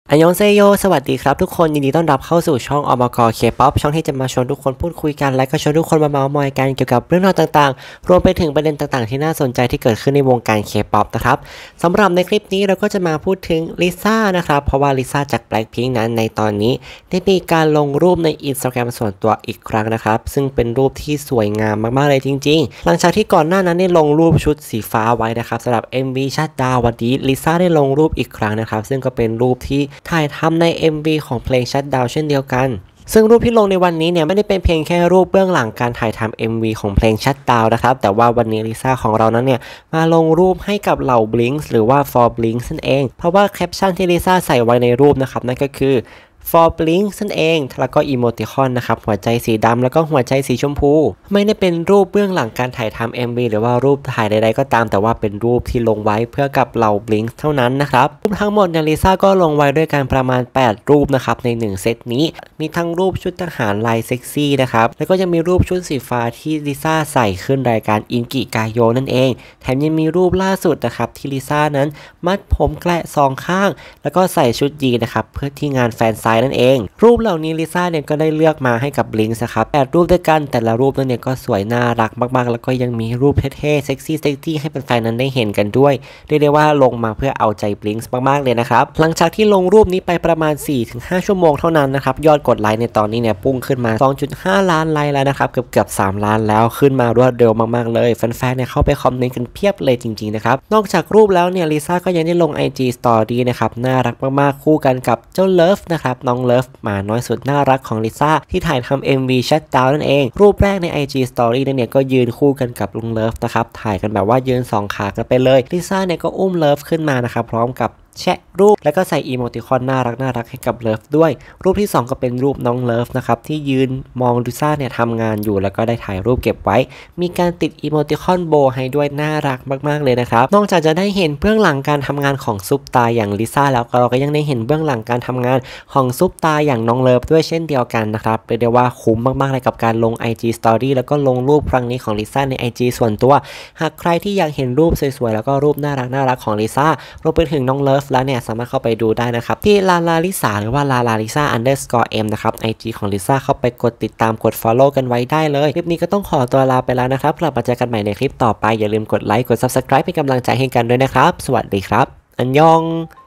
อันยองเซโยสวัสดีครับทุกคนยินดีต้อนรับเข้าสู่ช่องอมกเคป๊อปช่องที่จะมาชวนทุกคนพูดคุยกันและก็ชวนทุกคนมาเมาท์มอยกันเกี่ยวกับเรื่องราวต่างๆรวมไปถึงประเด็นต่างๆที่น่าสนใจที่เกิดขึ้นในวงการเคป๊อปนะครับสำหรับในคลิปนี้เราก็จะมาพูดถึงลิซ่านะครับเพราะว่าลิซ่าจาก Blackpink นั้นในตอนนี้ได้มีการลงรูปใน Instagram ส่วนตัวอีกครั้งนะครับซึ่งเป็นรูปที่สวยงามมากๆเลยจริงๆหลังจากที่ก่อนหน้านั้นได้ลงรูปชุดสีฟ้าไว้นะครับสำหรับ MV ชัดดาววันนี้ลิซ่าได้ลงรูปอีกครั้งนะครับซึ่งก็เป็นรูปที่ถ่ายทำใน MV ของเพลงชัดดาวเช่นเดียวกันซึ่งรูปที่ลงในวันนี้เนี่ยไม่ได้เป็นเพียงแค่รูปเบื้องหลังการถ่ายทำ MV ของเพลงชัดดาวนะครับแต่ว่าวันนี้ลิซ่าของเรานั้นเนี่ยมาลงรูปให้กับเหล่า Blinks หรือว่า For Blinks นั่นเองเพราะว่าแคปชั่นที่ลิซ่าใส่ไว้ในรูปนะครับนั่นก็คือFor Blinks นั่นเองแล้วก็อีโมติคอนนะครับหัวใจสีดำแล้วก็หัวใจสีชมพูไม่ได้เป็นรูปเบื้องหลังการถ่ายทำ MV หรือว่ารูปถ่ายใดๆก็ตามแต่ว่าเป็นรูปที่ลงไว้เพื่อกับเหล่า Blinks เท่านั้นนะครับรูปทั้งหมดเนี่ยลิซ่าก็ลงไว้ด้วยกันประมาณ8รูปนะครับใน1เซตนี้มีทั้งรูปชุดทหารลายเซ็กซี่นะครับแล้วก็ยังมีรูปชุดสีฟ้าที่ลิซ่าใส่ขึ้นรายการอินกิกาโยนั่นเองแถมยังมีรูปล่าสุดนะครับที่ลิซ่านั้นมัดผมแกละ2ข้างแล้วก็ใส่ชุดยีนนะครับเพื่อที่งานแฟนไซนั่นเองรูปเหล่านี้ลิซ่าเนี่ยก็ได้เลือกมาให้กับ Blinks นะครับ8รูปด้วยกันแต่ละรูปนั้นเนี่ยก็สวยน่ารักมากๆแล้วก็ยังมีรูปเท่ๆเซ็กซี่ให้แฟนๆนั้นได้เห็นกันด้วยเรียกได้ว่าลงมาเพื่อเอาใจ Blinks มากๆเลยนะครับหลังจากที่ลงรูปนี้ไปประมาณ 4-5 ชั่วโมงเท่านั้นนะครับยอดกดไลค์ในตอนนี้เนี่ยพุ่งขึ้นมา 2.5 ล้านไลค์แล้วนะครับเกือบ3ล้านแล้วขึ้นมารวดเร็วมากๆเลยแฟนๆเนี่ยเข้าไปคอมเมนต์กันเพียบเลยจริงๆนะครับนอกจากรูปแล้วเนี่ยลิซ่าก็ยังได้ลง IG Story นะครับน่ารักมากๆคู่กันกับเจ้าเลิฟนะครับน้องเลิฟหมาน้อยสุดน่ารักของลิซ่าที่ถ่ายทำ MV ชัดดาวนั่นเองรูปแรกใน IG Story เนี่ยก็ยืนคู่กันกับลุงเลิฟนะครับถ่ายกันแบบว่ายืน2ขากันไปเลยลิซ่าเนี่ยก็อุ้มเลิฟขึ้นมานะครับพร้อมกับแชะรูปแล้วก็ใส่อีโมติคอนน่ารักให้กับเลิฟด้วยรูปที่2ก็เป็นรูปน้องเลิฟนะครับที่ยืนมองลิซ่าเนี่ยทำงานอยู่แล้วก็ได้ถ่ายรูปเก็บไว้มีการติดอีโมติคอนโบให้ด้วยน่ารักมากๆเลยนะครับนอกจากจะได้เห็นเบื้องหลังการทำงานของซุปตาอย่างลิซ่าแล้วเราก็ยังได้เห็นเบื้องหลังการทำงานของซุปตาอย่างน้องเลิฟด้วยเช่นเดียวกันนะครับเรียกได้ว่าคุ้มมากๆเลยกับการลง IG Story แล้วก็ลงรูปครั้งนี้ของลิซ่าใน IG ส่วนตัวหากใครที่อยากเห็นรูปสวยๆแล้วก็รูปน่ารักของลิซ่ารวมไปถึงน้องเลิฟแล้วเนี่ยสามารถเข้าไปดูได้นะครับที่ลาลิซ่าหรือว่าลาลิซ่า_m นะครับ IG ของลิซ่าเข้าไปกดติดตามกด follow กันไว้ได้เลยคลิปนี้ก็ต้องขอตัวลาไปแล้วนะครับกลับมาเจอกันใหม่ในคลิปต่อไปอย่าลืมกดไลค์กด subscribe เป็นกำลังใจให้กันด้วยนะครับสวัสดีครับอันยอง